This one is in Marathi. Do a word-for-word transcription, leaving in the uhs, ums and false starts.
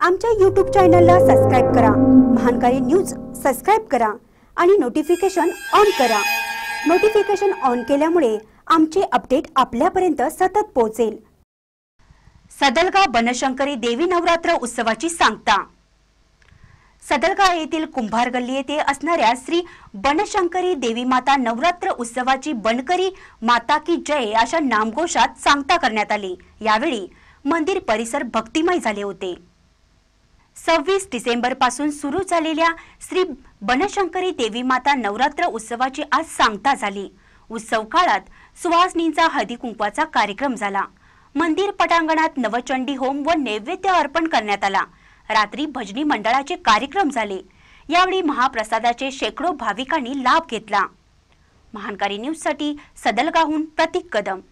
आमच्या यूट्यूब चॅनलला सबस्क्राइब करा, महानकारी न्यूज सबस्क्राइब करा आणि नोटिफिकेशन ऑन करा। नोटिफिकेशन ऑन केल्यामुळे आमचे अपडेट आपल्यापर्यंत सतत पोहोचेल। सदलगा बनशंकरी देवी नवरात्र उत्सवाची सांगता। सदलगा येथील कुंभार गल्ली येथे असणाऱ्या श्री बनशंकरी देवी माता नवरात्र उत्सवाची बनकरी माता की जय अशा नामघोषात सांगता करण्यात आली। यावेळी मंदिर परिसर भक्तिमय झाले होते। सव्वीस डिसेंबर पासून सुरू झालेल्या श्री बनशंकरी देवी माता नवरात्र उत्सवाची आज सांगता झाली। उत्सव काळात सुवासिनींचा हळदी कुंकवाचा कार्यक्रम झाला। मंदिर पटांगणात नवचंडी होम व नैवेद्य अर्पण करण्यात आला। रात्री भजनी मंडळाचे कार्यक्रम झाले। यावेळी महाप्रसादाचे शेकडो भाविकांनी लाभ घेतला। महानकारी न्यूज साठी सदलगाहून प्रतीक कदम।